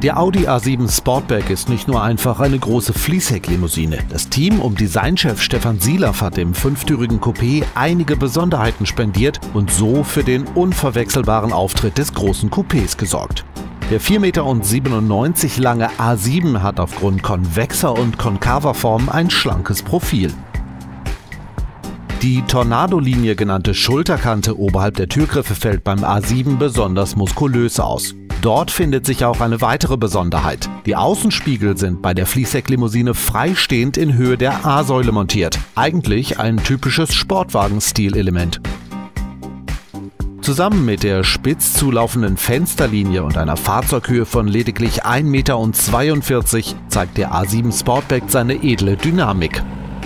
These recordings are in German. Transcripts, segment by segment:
Der Audi A7 Sportback ist nicht nur einfach eine große Fließhecklimousine. Das Team um Designchef Stefan Sielaff hat dem fünftürigen Coupé einige Besonderheiten spendiert und so für den unverwechselbaren Auftritt des großen Coupés gesorgt. Der 4,97 Meter lange A7 hat aufgrund konvexer und konkaver Formen ein schlankes Profil. Die Tornado-Linie genannte Schulterkante oberhalb der Türgriffe fällt beim A7 besonders muskulös aus. Dort findet sich auch eine weitere Besonderheit. Die Außenspiegel sind bei der Fließhecklimousine freistehend in Höhe der A-Säule montiert. Eigentlich ein typisches Sportwagen-Stilelement. Zusammen mit der spitz zulaufenden Fensterlinie und einer Fahrzeughöhe von lediglich 1,42 Meter zeigt der A7 Sportback seine edle Dynamik.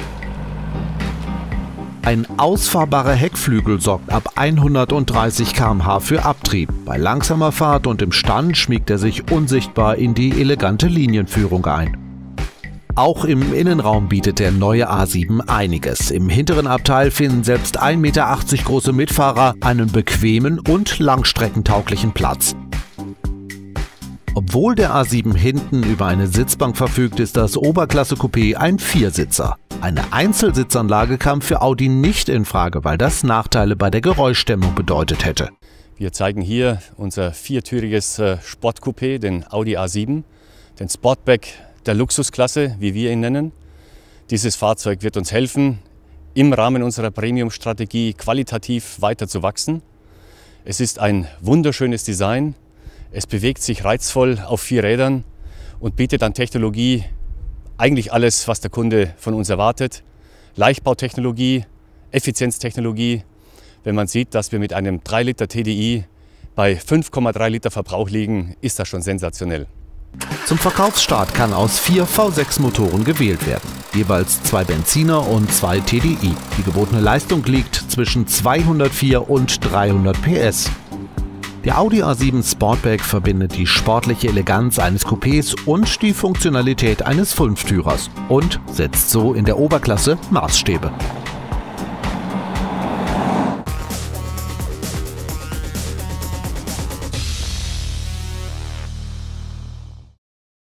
Ein ausfahrbarer Heckflügel sorgt ab 130 km/h für Abtrieb. Bei langsamer Fahrt und im Stand schmiegt er sich unsichtbar in die elegante Linienführung ein. Auch im Innenraum bietet der neue A7 einiges. Im hinteren Abteil finden selbst 1,80 Meter große Mitfahrer einen bequemen und langstreckentauglichen Platz. Obwohl der A7 hinten über eine Sitzbank verfügt, ist das Oberklasse-Coupé ein Viersitzer. Eine Einzelsitzanlage kam für Audi nicht in Frage, weil das Nachteile bei der Geräuschdämmung bedeutet hätte. Wir zeigen hier unser viertüriges Sportcoupé, den Audi A7, den Sportback der Luxusklasse, wie wir ihn nennen. Dieses Fahrzeug wird uns helfen, im Rahmen unserer Premium-Strategie qualitativ weiter zu wachsen. Es ist ein wunderschönes Design. Es bewegt sich reizvoll auf 4 Rädern und bietet an Technologie eigentlich alles, was der Kunde von uns erwartet. Leichtbautechnologie, Effizienztechnologie. Wenn man sieht, dass wir mit einem 3 Liter TDI bei 5,3 Liter Verbrauch liegen, ist das schon sensationell. Zum Verkaufsstart kann aus 4 V6 Motoren gewählt werden. Jeweils 2 Benziner und 2 TDI. Die gebotene Leistung liegt zwischen 204 und 300 PS. Der Audi A7 Sportback verbindet die sportliche Eleganz eines Coupés und die Funktionalität eines Fünftürers und setzt so in der Oberklasse Maßstäbe.